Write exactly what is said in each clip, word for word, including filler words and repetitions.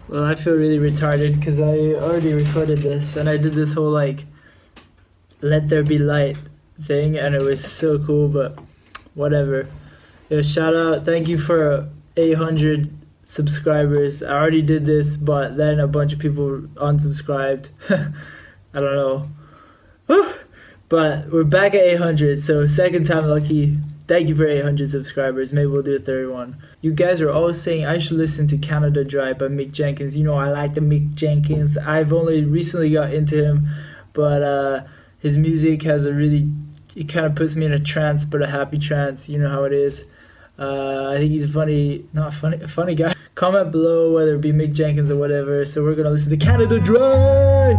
Well, I feel really retarded because I already recorded this and I did this whole like "Let There Be Light" thing and it was so cool, but whatever. Yo, shout out, thank you for eight hundred subscribers. I already did this, but then a bunch of people unsubscribed. I don't know. But we're back at eight hundred, so second time lucky. Thank you for eight hundred subscribers. Maybe we'll do a third one. You guys are always saying I should listen to Canada Dry by Mick Jenkins. You know I like the Mick Jenkins. I've only recently got into him, but uh, his music has a really, it kind of puts me in a trance, but a happy trance. You know how it is. Uh, I think he's a funny, not funny, a funny guy. Comment below whether it be Mick Jenkins or whatever. So we're gonna listen to Canada Dry.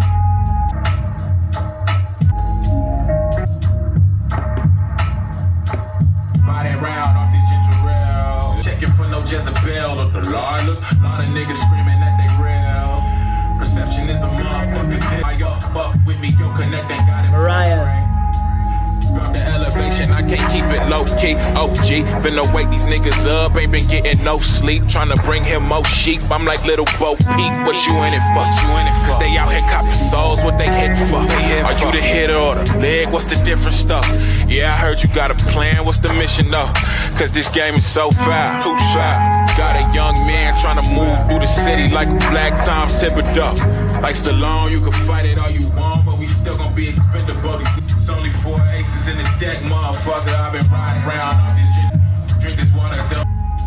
Jezebels or the Lawless. A lot of niggas screaming that they real. Perception is a motherfucking hit. I yo, fuck with me, yo, connect and got it. Mariah. Drop the elevation, I can't keep it low key. O G, been to wake these niggas up, ain't been getting no sleep. Trying to bring him more sheep. I'm like little Bo Peep. What you in it for? You in it for? Cause they out here copping souls, what they hit for? They Are for. You the hitter or the leg? What's the different stuff? Yeah, I heard you got a plan. What's the mission though? Cause this game is so foul. Too shy. Got a young man trying to move through the city like a black Tom Thibodeau. Like Stallone, you can fight it all you want, but we still gonna be expendable. It's only four aces in the deck, motherfucker. I've been riding around on this shit. Drink this water till.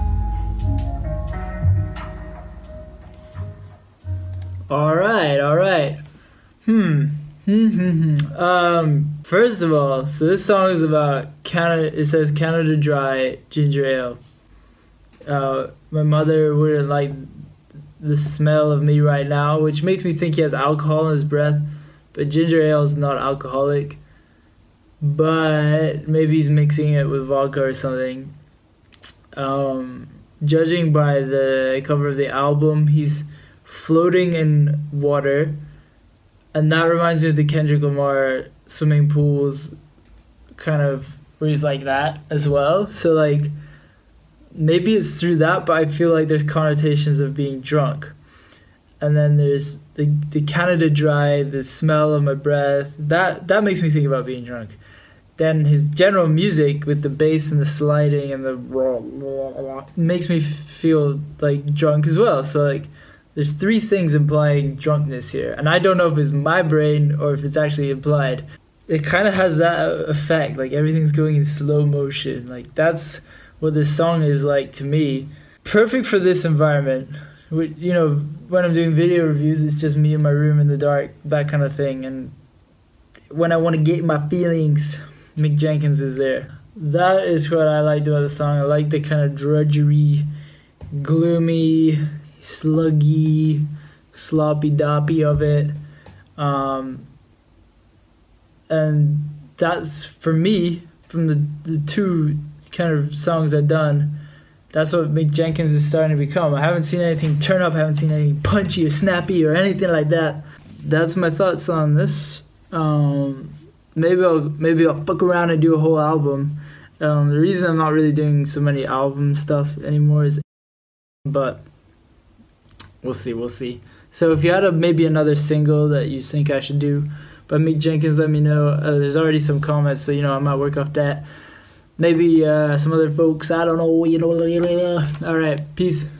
Alright, alright. Hmm. Hmm, hmm, hmm. Um, first of all, so this song is about Canada, it says Canada Dry Ginger Ale. Uh, my mother wouldn't like the smell of me right now, which makes me think he has alcohol in his breath, but ginger ale is not alcoholic. But maybe he's mixing it with vodka or something. Um, judging by the cover of the album, he's floating in water. And that reminds me of the Kendrick Lamar swimming pools kind of where he's like that as well. So like maybe it's through that, but I feel like there's connotations of being drunk. And then there's the the Canada Dry, the smell of my breath. That that makes me think about being drunk. Then his general music with the bass and the sliding and the raw, raw, raw makes me feel like drunk as well. So like there's three things implying drunkenness here. And I don't know if it's my brain or if it's actually implied. It kind of has that effect. Like everything's going in slow motion. Like that's what this song is like to me. Perfect for this environment. You know, when I'm doing video reviews, it's just me in my room in the dark, that kind of thing. And when I want to get my feelings, Mick Jenkins is there. That is what I liked about the song. I like the kind of drudgery, gloomy, sluggy, sloppy-doppy of it. Um, and that's, for me, from the, the two kind of songs I've done, that's what Mick Jenkins is starting to become. I haven't seen anything turn up, I haven't seen anything punchy or snappy or anything like that. That's my thoughts on this. Um, maybe I'll maybe I'll fuck around and do a whole album. Um, the reason I'm not really doing so many album stuff anymore is, but we'll see, we'll see. So if you had a, maybe another single that you think I should do by Mick Jenkins, let me know. Uh, there's already some comments, so you know I might work off that. Maybe uh, some other folks, I don't know, you know. All right, peace.